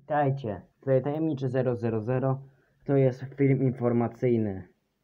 Witajcie, tutaj Tajemniczy 000, to jest film informacyjny.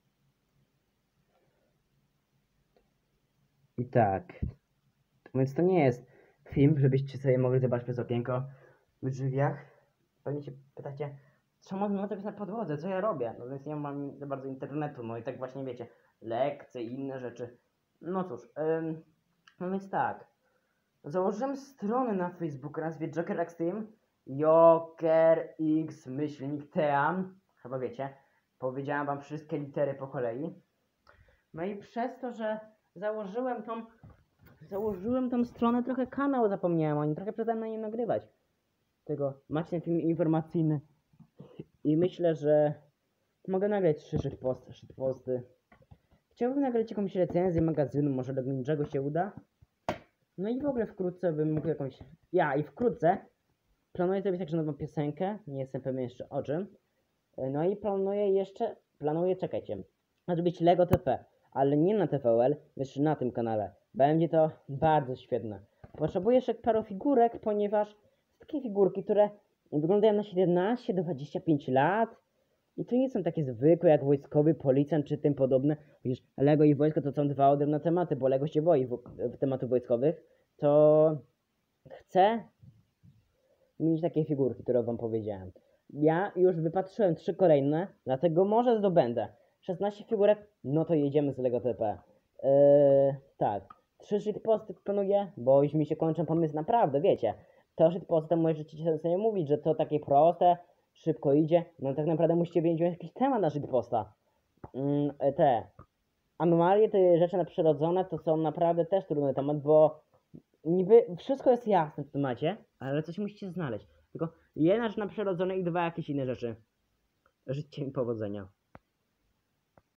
I tak, więc to nie jest film, żebyście sobie mogli zobaczyć przez okienko w drzwiach. Pewnie się pytacie, co mam to być na podłodze, co ja robię? No więc nie mam za bardzo internetu, no i tak właśnie wiecie, lekcje i inne rzeczy. No cóż, no więc tak, założyłem stronę na Facebooku, nazwie Joker X Team. Joker X myślnik Team. Chyba wiecie. Powiedziałem wam wszystkie litery po kolei. No i przez to, że założyłem tą stronę, trochę kanał zapomniałem o nim, trochę przestałem na nim nagrywać. Tego macie ten film informacyjny. I myślę, że mogę nagrać 3 shitposty. Chciałbym nagrać jakąś recenzję magazynu, może do niczego się uda. No i w ogóle wkrótce bym mógł jakąś... i wkrótce planuję zrobić także nową piosenkę, nie jestem pewien jeszcze o czym. No i czekajcie, zrobić Lego TP, ale nie na TVL, lecz na tym kanale. Będzie to bardzo świetne. Potrzebuję jeszcze paru figurek, ponieważ takie figurki, które wyglądają na 17 do 25 lat i to nie są takie zwykłe jak wojskowy, policjant czy tym podobne. Widzisz, Lego i wojsko to są dwa odrębne tematy, bo Lego się boi w tematów wojskowych. To chcę mieć takie figurki, które wam powiedziałem. Ja już wypatrzyłem 3 kolejne, dlatego może zdobędę 16 figurek, no to jedziemy z Lego TP. Tak, 3 shitposty planuję, bo już mi się kończą pomysły, naprawdę, wiecie. To shitposty możecie sobie mówić, że to takie proste, szybko idzie, no tak naprawdę musicie wiedzieć jakiś temat na shitposta. Te anomalie, te rzeczy nadprzyrodzone to są naprawdę też trudny temat, bo niby wszystko jest jasne w temacie, ale coś musicie znaleźć. Tylko jedna rzecz nadprzyrodzone i 2 jakieś inne rzeczy. Życzcie mi powodzenia.